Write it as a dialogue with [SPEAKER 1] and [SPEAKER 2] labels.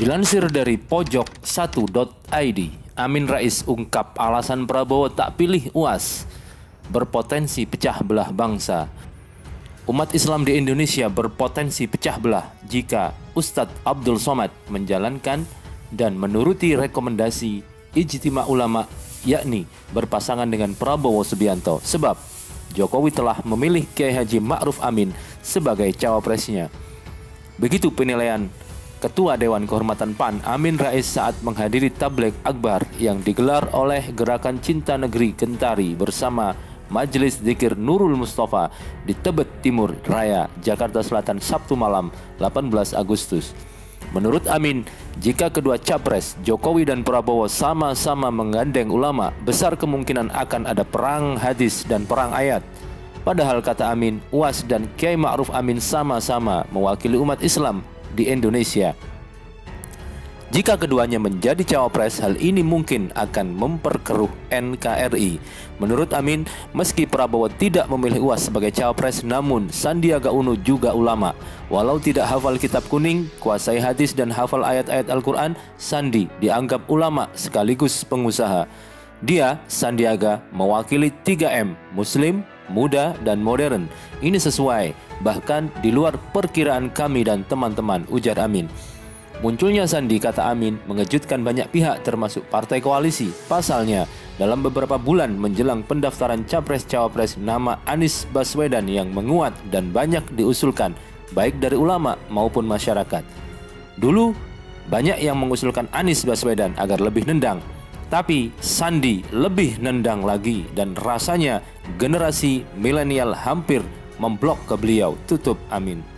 [SPEAKER 1] Dilansir dari pojok1.id, Amin Rais ungkap alasan Prabowo tak pilih UAS berpotensi pecah belah bangsa. Umat Islam di Indonesia berpotensi pecah belah jika Ustadz Abdul Somad menjalankan dan menuruti rekomendasi Ijtima Ulama, yakni berpasangan dengan Prabowo Subianto, sebab Jokowi telah memilih Kiai Haji Ma'ruf Amin sebagai cawapresnya. Begitu penilaian Ketua Dewan Kehormatan PAN Amin Rais saat menghadiri tabligh akbar yang digelar oleh Gerakan Cinta Negeri Gentari bersama Majelis Dzikir Nurul Mustafa di Tebet Timur Raya, Jakarta Selatan, Sabtu malam 18 Agustus. Menurut Amin, jika kedua capres Jokowi dan Prabowo sama-sama menggandeng ulama, besar kemungkinan akan ada perang hadis dan perang ayat. Padahal kata Amin, UAS dan Kiai Ma'ruf Amin sama-sama mewakili umat Islam di Indonesia. Jika keduanya menjadi cawapres, hal ini mungkin akan memperkeruh NKRI. Menurut Amin, meski Prabowo tidak memilih UAS sebagai cawapres, namun Sandiaga Uno juga ulama. Walau tidak hafal kitab kuning, kuasai hadis dan hafal ayat-ayat Al-Quran, Sandi dianggap ulama sekaligus pengusaha. Dia, Sandiaga, mewakili 3M, Muslim, muda, dan modern. Ini sesuai, bahkan di luar perkiraan kami dan teman-teman, ujar Amin. Munculnya Sandi, kata Amin, mengejutkan banyak pihak termasuk partai koalisi. Pasalnya, dalam beberapa bulan menjelang pendaftaran Capres-Cawapres, nama Anies Baswedan yang menguat dan banyak diusulkan, baik dari ulama maupun masyarakat. Dulu, banyak yang mengusulkan Anies Baswedan agar lebih nendang. Tapi Sandi lebih nendang lagi dan rasanya generasi milenial hampir memblok ke beliau, tutup Amin.